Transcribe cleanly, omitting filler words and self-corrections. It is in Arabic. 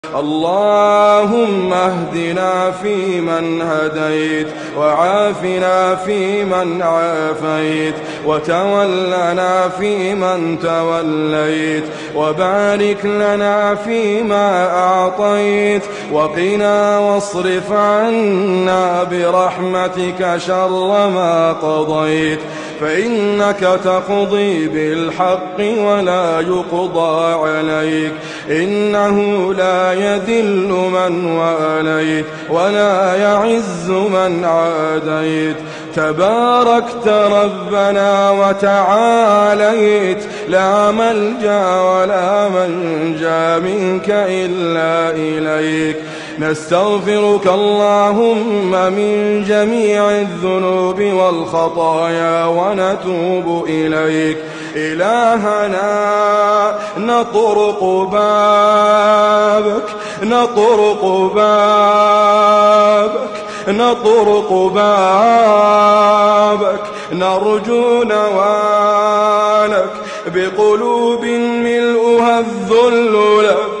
اللهم اهدنا فيمن هديت، وعافنا فيمن عافيت، وتولنا فيمن توليت، وبارك لنا فيما أعطيت، وقنا واصرف عنا برحمتك شر ما قضيت، فإنك تقضي بالحق ولا يقضى عليك، إنه لا يذل من واليت ولا يعز من عاديت، تباركت ربنا وتعاليت، لا ملجأ ولا منجا منك إلا إليك. نستغفرك اللهم من جميع الذنوب والخطايا ونتوب إليك. إلهنا نطرق بابك نطرق بابك نطرق بابك نرجو نوالك بقلوب ملؤها الذل لك